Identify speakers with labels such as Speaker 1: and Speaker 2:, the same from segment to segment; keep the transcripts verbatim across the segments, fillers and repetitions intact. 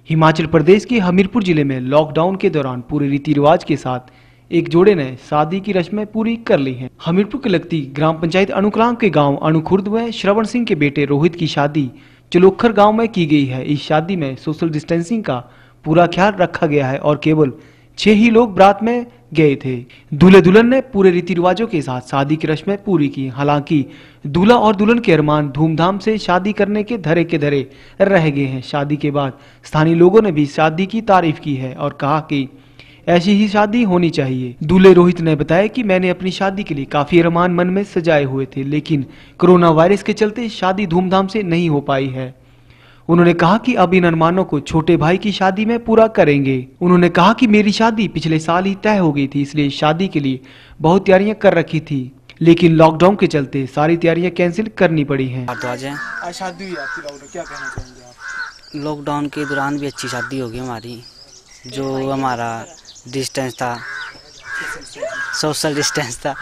Speaker 1: हिमाचल प्रदेश के हमीरपुर जिले में लॉकडाउन के दौरान पूरे रीति रिवाज के साथ एक जोड़े ने शादी की रस्में पूरी कर ली हैं। हमीरपुर के लगती ग्राम पंचायत अनुकलांग के गांव अणुखुर्द में श्रवण सिंह के बेटे रोहित की शादी चलोखर गांव में की गई है। इस शादी में सोशल डिस्टेंसिंग का पूरा ख्याल रखा गया है और केवल छह ही लोग बारात में गए थे। दूल्हे दुल्हन ने पूरे रीति रिवाजों के साथ शादी की रस्में पूरी की। हालांकि दूल्हा और दुल्हन के अरमान धूमधाम से शादी करने के धरे के धरे रह गए हैं। शादी के बाद स्थानीय लोगों ने भी शादी की तारीफ की है और कहा कि ऐसी ही शादी होनी चाहिए। दूल्हे रोहित ने बताया कि मैंने अपनी शादी के लिए काफी अरमान मन में सजाए हुए थे, लेकिन कोरोना वायरस के चलते शादी धूमधाम से नहीं हो पाई है। उन्होंने कहा कि अब इन अरमानों को छोटे भाई की शादी में पूरा करेंगे। उन्होंने कहा कि मेरी शादी पिछले साल ही तय हो गई थी, इसलिए शादी के लिए बहुत तैयारियां कर रखी थी, लेकिन लॉकडाउन के चलते सारी तैयारियां कैंसिल करनी पड़ी हैं।
Speaker 2: आज शादी हुई आपकी लॉकडाउन, क्या कहना चाहेंगे आप? लॉकडाउन के दौरान भी अच्छी शादी होगी हमारी। जो हमारा डिस्टेंस था, सोशल डिस्टेंस था,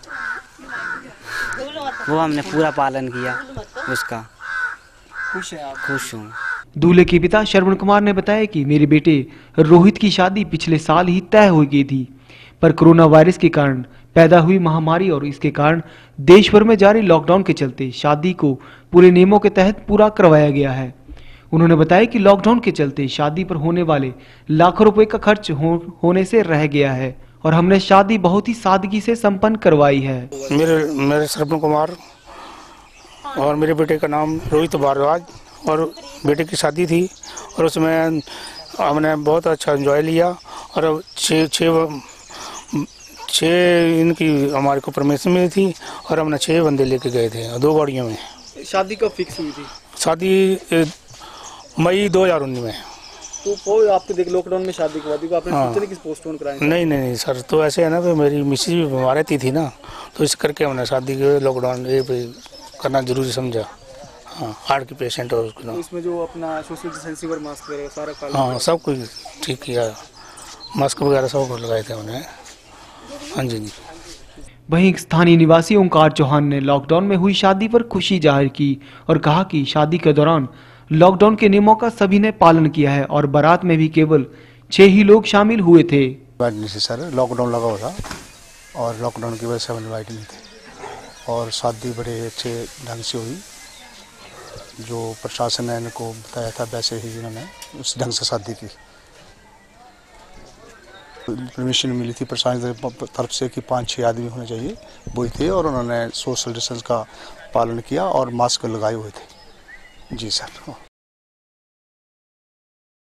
Speaker 2: वो हमने पूरा पालन किया उसका। खुश है आप? खुश हूँ।
Speaker 1: दूल्हे के पिता श्रवण कुमार ने बताया कि मेरे बेटे रोहित की शादी पिछले साल ही तय हो गई थी, पर कोरोना वायरस के कारण पैदा हुई महामारी और इसके कारण देश भर में जारी लॉकडाउन के चलते शादी को पूरे नियमों के तहत पूरा करवाया गया है। उन्होंने बताया कि लॉकडाउन के चलते शादी पर होने वाले लाखों रुपए का खर्च हो, होने से रह गया है और हमने शादी बहुत ही सादगी से संपन्न करवाई है।
Speaker 3: मेरे मेरे श्रवण कुमार और मेरे बेटे का नाम रोहित भारद्वाज और बेटे की शादी थी और उसमें हमने बहुत अच्छा एंजॉय लिया और छः छः छः इनकी हमारे को परमिशन मिली थी और हमने छः बंदे लेके गए थे दो गाड़ियों में।
Speaker 4: शादी कब फिक्स हुई थी?
Speaker 3: शादी मई दो हजार उन्नीस में।
Speaker 4: तो वो आपके देख लॉकडाउन में शादी के बाद आपने
Speaker 3: हाँ।
Speaker 4: किस पोस्टपोन कराई?
Speaker 3: नहीं नहीं नहीं सर, तो ऐसे है ना कि मेरी मिसेज भी बीमार रहती थी ना, तो इस करके हमने शादी के लॉकडाउन ये करना जरूरी समझा। हाँ, हार्ट की पेशेंट और उसको
Speaker 4: तो इसमें जो अपना सोशल डिस्टेंसिंग और मास्क वगैरह सारा पालन?
Speaker 3: हाँ, सब कुछ ठीक किया, मास्क वगैरह सब कुछ लगाए थे हमने। हाँ जी जी।
Speaker 1: वहीं स्थानीय निवासी ओंकार चौहान ने लॉकडाउन में हुई शादी पर खुशी जाहिर की और कहा कि शादी के दौरान लॉकडाउन के नियमों का सभी ने पालन किया है और बारात में भी केवल छह ही लोग शामिल हुए थे।
Speaker 5: सर लॉकडाउन लगा हुआ था और लॉकडाउन की वजह से हम इनवाइट नहीं थे और शादी बड़े अच्छे ढंग से हुई। जो प्रशासन ने इनको बताया था वैसे ही इन्होंने उस ढंग से शादी की। परमिशन मिली थी प्रशासन की तरफ से कि पाँच छः आदमी होने चाहिए, वही थे और उन्होंने सोशल डिस्टेंस का पालन किया और मास्क लगाए हुए थे। जी सर।